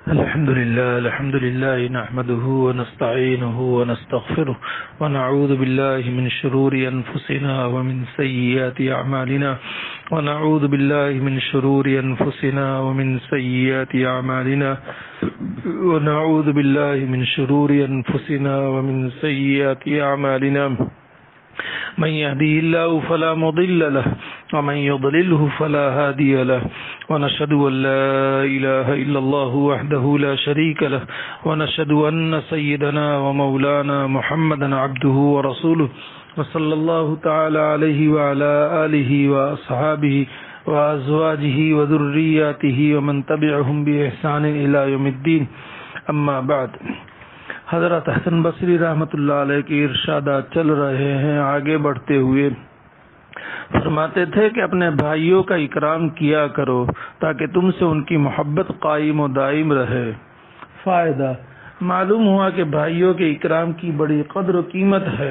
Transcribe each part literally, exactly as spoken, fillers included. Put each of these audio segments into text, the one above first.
الحمد لله الحمد لله نحمده ونستعينه ونستغفره ونعوذ بالله من شرور أنفسنا ومن سيئات أعمالنا ونعوذ بالله من شرور أنفسنا ومن سيئات أعمالنا ونعوذ بالله من شرور أنفسنا ومن سيئات أعمالنا من يهديه الله فلا مضل له ومن يضلله فلا هادي له ونشهد أن لا إله إلا الله وحده لا شريك له ونشهد أن سيدنا ومولانا محمدا عبده ورسوله وصلى الله تعالى عليه وعلى آله وأصحابه وأزواجه وذرياته ومن تبعهم بإحسان إلى يوم الدين اما بعد. حضرت حسن بصری رحمۃ اللہ علیہ کی ارشادات چل رہے ہیں. آگے بڑھتے ہوئے فرماتے تھے کہ اپنے بھائیوں کا اکرام کیا کرو تاکہ تم سے ان کی محبت قائم و دائم رہے. فائدہ معلوم ہوا کہ بھائیوں کے اکرام کی بڑی قدر و قیمت ہے،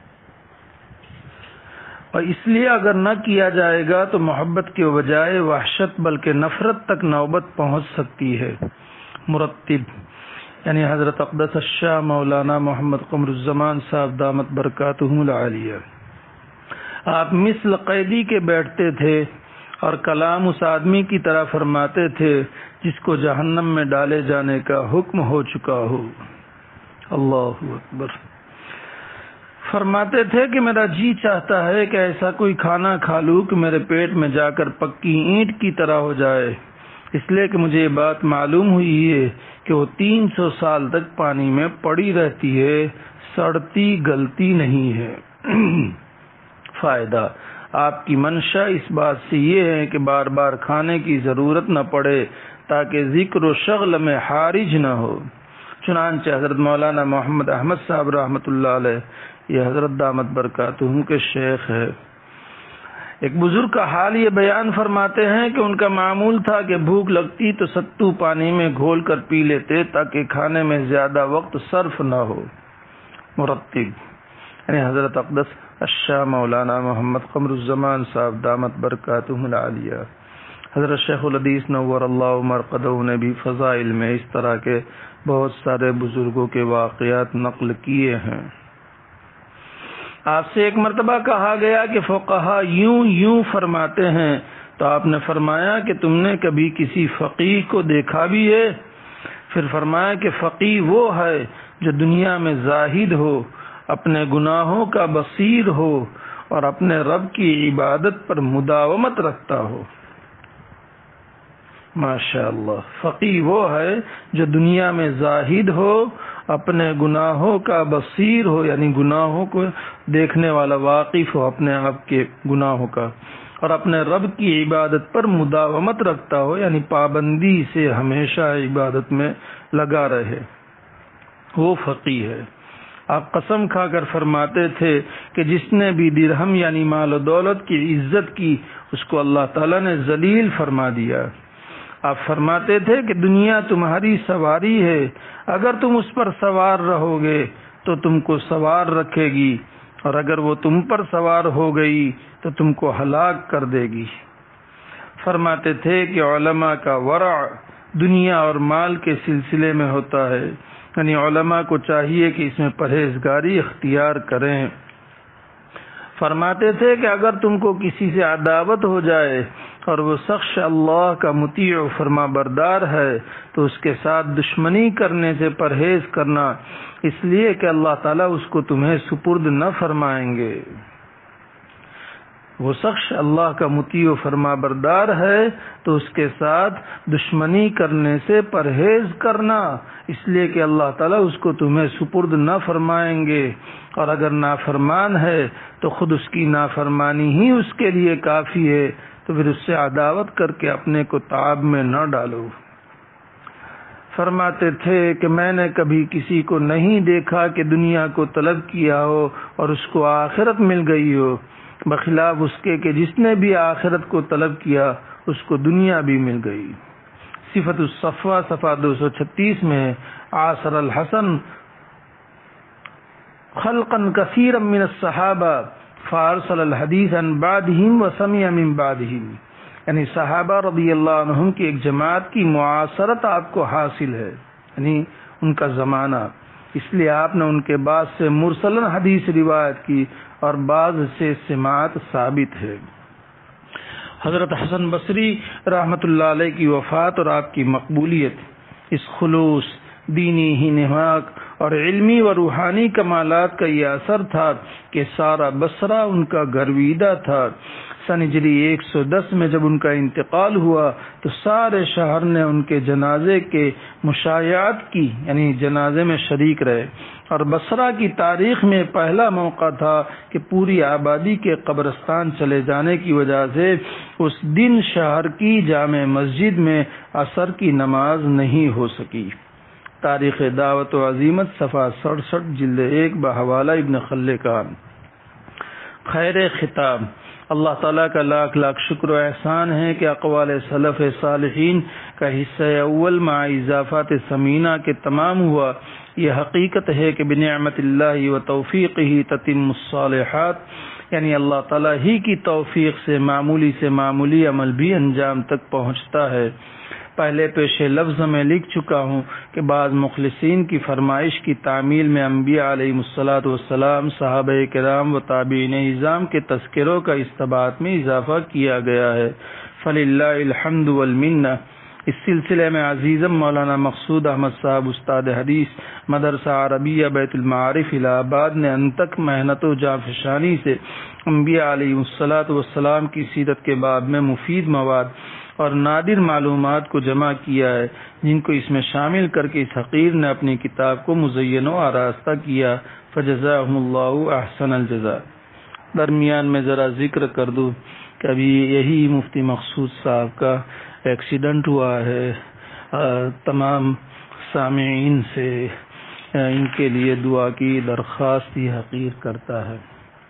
اور اس لیے اگر نہ کیا جائے گا تو محبت کے بجائے وحشت بلکہ نفرت تک نوبت پہنچ سکتی ہے. مرتب یعنی حضرت اقدس الشاہ مولانا محمد قمر الزمان صاحب دامت برکاتہم العالیہ، آپ مثل قیدی کے بیٹھتے تھے اور کلام اس آدمی کی طرح فرماتے تھے جس کو جہنم میں ڈالے جانے کا حکم ہو چکا ہو. اللہ اکبر. فرماتے تھے کہ میرا جی چاہتا ہے کہ ایسا کوئی کھانا کھا لوں کہ میرے پیٹ میں جا کر پکی اینٹ کی طرح ہو جائے، اس لیے کہ مجھے یہ بات معلوم ہوئی ہے کہ وہ تین سو سال تک پانی میں پڑی رہتی ہے، سڑتی گلتی نہیں ہے. فائدہ آپ کی منشا اس بات سے یہ ہے کہ بار بار کھانے کی ضرورت نہ پڑے تاکہ ذکر و شغل میں حارج نہ ہو. چنانچہ حضرت مولانا محمد احمد صاحب رحمۃ اللہ علیہ، یہ حضرت دامت برکاتہم کے شیخ ہے، ایک بزرگ کا حال یہ بیان فرماتے ہیں کہ ان کا معمول تھا کہ بھوک لگتی تو ستو پانی میں گھول کر پی لیتے تاکہ کھانے میں زیادہ وقت صرف نہ ہو. مرتب یعنی حضرت اقدس الشاہ مولانا محمد قمر الزمان صاحب دامت برکاتہم العالیہ. حضرت شیخ الحدیث نور اللہ مرقدہ نے بھی فضائل میں اس طرح کے بہت سارے بزرگوں کے واقعات نقل کیے ہیں. آپ سے ایک مرتبہ کہا گیا کہ فقہا یوں یوں فرماتے ہیں، تو آپ نے فرمایا کہ تم نے کبھی کسی فقیہ کو دیکھا بھی ہے؟ پھر فرمایا کہ فقیہ وہ ہے جو دنیا میں زاہد ہو، اپنے گناہوں کا بصیر ہو اور اپنے رب کی عبادت پر مداومت رکھتا ہو. ماشاء اللہ. فقیہ وہ ہے جو دنیا میں زاہد ہو، اپنے گناہوں کا بصیر ہو یعنی گناہوں کو دیکھنے والا، واقف ہو اپنے آپ کے گناہوں کا، اور اپنے رب کی عبادت پر مداومت رکھتا ہو یعنی پابندی سے ہمیشہ عبادت میں لگا رہے، وہ فقیہ ہے. آپ قسم کھا کر فرماتے تھے کہ جس نے بھی درہم یعنی مال و دولت کی عزت کی اس کو اللہ تعالیٰ نے ذلیل فرما دیا. آپ فرماتے تھے کہ دنیا تمہاری سواری ہے، اگر تم اس پر سوار رہو گے تو تم کو سوار رکھے گی، اور اگر وہ تم پر سوار ہو گئی تو تم کو ہلاک کر دے گی. فرماتے تھے کہ علماء کا ورع دنیا اور مال کے سلسلے میں ہوتا ہے، یعنی علماء کو چاہیے کہ اس میں پرہیزگاری اختیار کریں. فرماتے تھے کہ اگر تم کو کسی سے عداوت ہو جائے اور وہ شخص اللہ کا مطیع و فرما بردار ہے تو اس کے ساتھ دشمنی کرنے سے پرہیز کرنا، اس لیے کہ اللہ تعالیٰ اس کو تمہیں سپرد نہ فرمائیں گے. وہ شخص اللہ کا مطیع و فرما بردار ہے تو اس کے ساتھ دشمنی کرنے سے پرہیز کرنا، اس لیے کہ اللہ تعالیٰ اس کو تمہیں سپرد نہ فرمائیں گے، اور اگر نافرمان ہے تو خود اس کی نافرمانی ہی اس کے لیے کافی ہے، تو پھر اس سے عداوت کر کے اپنے کو تعاب میں نہ ڈالو. فرماتے تھے کہ میں نے کبھی کسی کو نہیں دیکھا کہ دنیا کو طلب کیا ہو اور اس کو آخرت مل گئی ہو، بخلاف اس کے کہ جس نے بھی آخرت کو طلب کیا اس کو دنیا بھی مل گئی. صفت الصفوہ صفحہ دو سو چھتیس میں عاصر الحسن خلقا کثیرا من الصحابہ فارسل الحدیث عن بعدهم وسمع من بعدهم. یعنی صحابہ رضی اللہ عنہم کی ایک جماعت کی معاصرت آپ کو حاصل ہے، یعنی ان کا زمانہ، اس لیے آپ نے ان کے بعد سے مرسلن حدیث روایت کی اور بعض سے سماعت ثابت ہے۔ حضرت حسن بصری رحمۃ اللہ علیہ کی وفات اور آپ کی مقبولیت اس خلوص، دینی ہی نماک اور علمی و روحانی کمالات کا یہ اثر تھا کہ سارا بصرہ ان کا گرویدہ تھا۔ سن ہجری ایک سو دس میں جب ان کا انتقال ہوا تو سارے شہر نے ان کے جنازے کے مشایعت کی، یعنی جنازے میں شریک رہے، اور بصرہ کی تاریخ میں پہلا موقع تھا کہ پوری آبادی کے قبرستان چلے جانے کی وجہ سے اس دن شہر کی جامع مسجد میں عصر کی نماز نہیں ہو سکی۔ تاریخ دعوت و عزیمت صفحہ سڑسٹھ جلد ایک بحوالہ ابن خلکان۔ خیر خطاب۔ اللہ تعالیٰ کا لاکھ لاکھ شکر و احسان ہے کہ اقوال سلف صالحین کا حصہ اول مع اضافات ثمینہ کے تمام ہوا۔ یہ حقیقت ہے کہ بنعمت اللہ و توفیقہ تتم الصالحات، یعنی اللہ تعالیٰ ہی کی توفیق سے معمولی سے معمولی عمل بھی انجام تک پہنچتا ہے۔ پہلے پیش لفظ میں لکھ چکا ہوں کہ بعض مخلصین کی فرمائش کی تعمیل میں انبیاء علیہ الصلاۃ والسلام، صحابہ کرام و تابعین اعظام کے تذکروں کا استباط میں اضافہ کیا گیا ہے، فللہ الحمد والمنہ۔ اس سلسلے میں عزیزم مولانا مقصود احمد صاحب استاد حدیث مدرسہ عربیہ بیت المعارف الہ آباد نے انتک محنت و جانفشانی سے انبیاء علیہ الصلاۃ والسلام کی سیرت کے باب میں مفید مواد اور نادر معلومات کو جمع کیا ہے، جن کو اس میں شامل کر کے اس حقیر نے اپنی کتاب کو مزین و آراستہ کیا، فجزاہم اللہ احسن الجزاء۔ درمیان میں ذرا ذکر کر دوں کہ ابھی یہی مفتی مقصود صاحب کا ایکسیڈنٹ ہوا ہے، تمام سامعین سے ان کے لیے دعا کی درخواست یہ حقیر کرتا ہے۔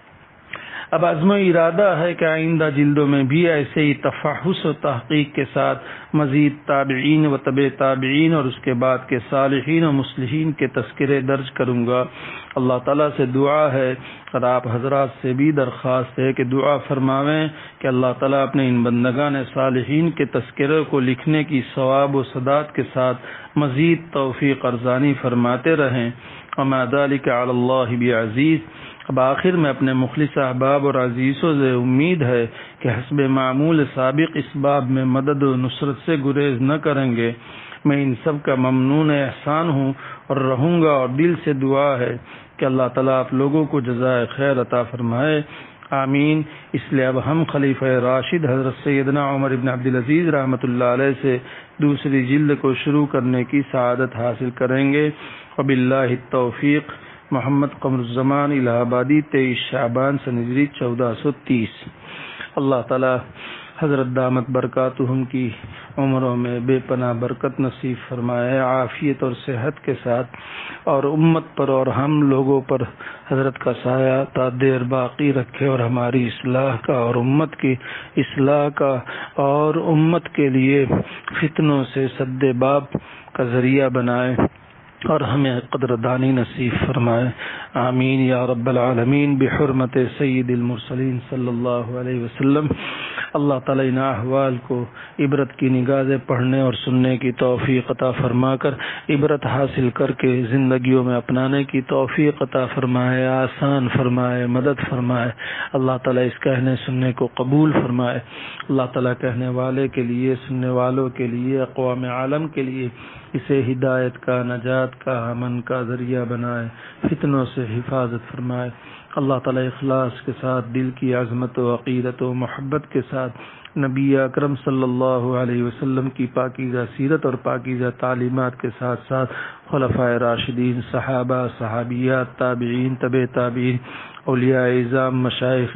اب عزم و ارادہ ہے کہ آئندہ جلدوں میں بھی ایسے ہی تفحص و تحقیق کے ساتھ مزید تابعین و تبع تابعین اور اس کے بعد کے صالحین و مصلحین کے تذکرے درج کروں گا۔ اللہ تعالیٰ سے دعا ہے اور آپ حضرات سے بھی درخواست ہے کہ دعا فرماویں کہ اللہ تعالیٰ اپنے ان بندگان صالحین کے تذکرے کو لکھنے کی ثواب و سداد کے ساتھ مزید توفیق ارزانی فرماتے رہیں۔ وما ذلک علی اللہ بعزیز۔ اب آخر میں اپنے مخلص احباب اور عزیزوں سے امید ہے کہ حسب معمول سابق اس باب میں مدد و نصرت سے گریز نہ کریں گے۔ میں ان سب کا ممنون احسان ہوں اور رہوں گا، اور دل سے دعا ہے کہ اللہ تعالیٰ آپ لوگوں کو جزائے خیر عطا فرمائے، آمین۔ اس لیے اب ہم خلیفہ راشد حضرت سیدنا عمر بن عبدالعزیز رحمۃ اللہ علیہ سے دوسری جلد کو شروع کرنے کی سعادت حاصل کریں گے۔ وباللہ التوفیق۔ محمد قمر الزمان الہ آبادی، تیئیس شعبان سن ہجری چودہ سو تیس۔ اللہ تعالی حضرت دامت برکاتہم کی عمروں میں بے پناہ برکت نصیب فرمائے، عافیت اور صحت کے ساتھ، اور امت پر اور ہم لوگوں پر حضرت کا سایہ تا دیر باقی رکھے، اور ہماری اصلاح کا اور امت کی اصلاح کا اور امت کے لیے فتنوں سے سد باب کا ذریعہ بنائے، اور ہمیں قدردانی نصیب فرمائے، آمین یا رب العالمین، بحرمت سید المرسلین صلی اللہ علیہ وسلم۔ اللہ تعالیٰ ان احوال کو عبرت کی نگاہ سے پڑھنے اور سننے کی توفیق عطا فرما کر عبرت حاصل کر کے زندگیوں میں اپنانے کی توفیق عطا فرمائے، آسان فرمائے، مدد فرمائے۔ اللہ تعالیٰ اس کہنے سننے کو قبول فرمائے۔ اللہ تعالیٰ کہنے والے کے لیے، سننے والوں کے لیے، اقوام عالم کے لیے اسے ہدایت کا، نجات کا، امن کا ذریعہ بنائے، فتنوں سے حفاظت فرمائے۔ اللہ تعالیٰ اخلاص کے ساتھ، دل کی عظمت و عقیدت و محبت کے ساتھ نبی اکرم صلی اللہ علیہ وسلم کی پاکیزہ سیرت اور پاکیزہ تعلیمات کے ساتھ ساتھ خلفائے راشدین، صحابہ، صحابیات، تابعین، تبع تابعین، اولیاء اعظام، مشائخ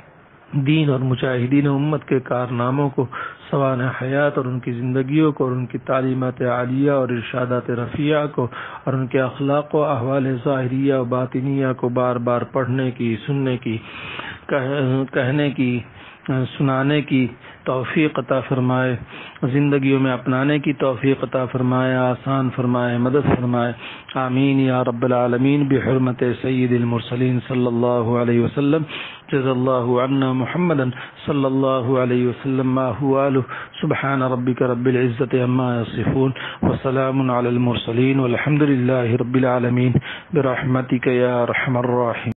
دین اور مجاہدین امت کے کارناموں کو، سوانح حیات اور ان کی زندگیوں کو، اور ان کی تعلیمات عالیہ اور ارشادات رفیعہ کو، اور ان کے اخلاق و احوال ظاہریہ و باطنیہ کو بار بار پڑھنے کی، سننے کی، کہنے کی، سنانے کی توفیق عطا فرمائے، زندگیوں میں اپنانے کی توفیق عطا فرمائے، آسان فرمائے، مدد فرمائے، آمین یا رب العالمین، بحرمت سید المرسلین صلی اللہ علیہ وسلم۔ جزا الله عنا محمدا صلى الله عليه وسلم ما هو آله سبحان ربك رب العزة عما يصفون وسلام على المرسلين والحمد لله رب العالمين برحمتك يا أرحم الراحمين.